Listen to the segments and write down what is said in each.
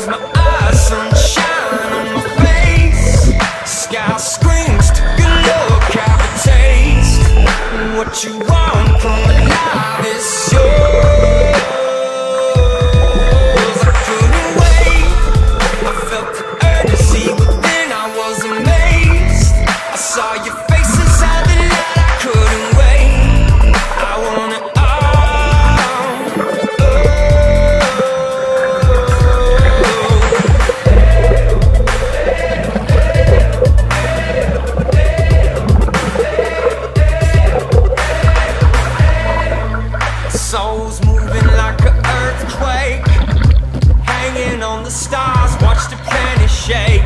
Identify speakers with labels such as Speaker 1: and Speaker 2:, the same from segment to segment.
Speaker 1: close my eyes, sunshine on my face. Sky screams, took a look, have a taste. What you want from my life is yours. I couldn't wait, I felt the urgency within, I was amazed. I saw your faces, had the light, I couldn't wait. I want it all. Soul's moving like an earthquake, hanging on the stars, watch the planet shake.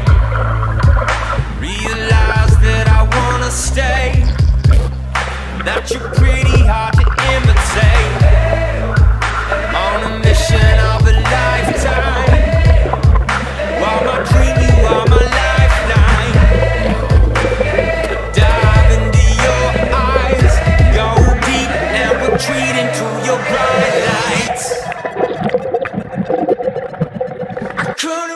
Speaker 1: Realize that I wanna stay, that you're pretty hard to imitate. On a mission of a lifetime, while my dream, you are my lifeline. Dive into your eyes, go deep and retreat into your bright lights. I couldn't